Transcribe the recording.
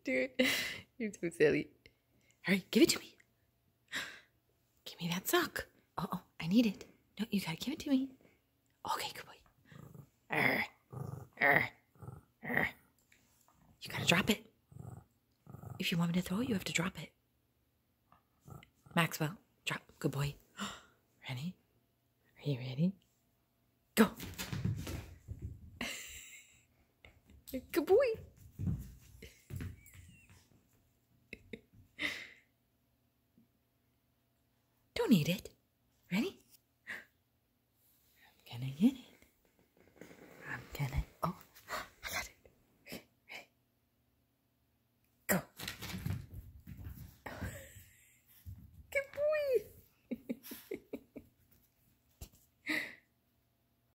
do it. You're so silly. Hurry, give it to me. Give me that sock. Oh, I need it. No, you gotta give it to me. Okay, good boy. You gotta drop it. If you want me to throw, you have to drop it. Maxwell, drop. Good boy. Ready? Are you ready? Go. Good boy. Don't eat it. Ready?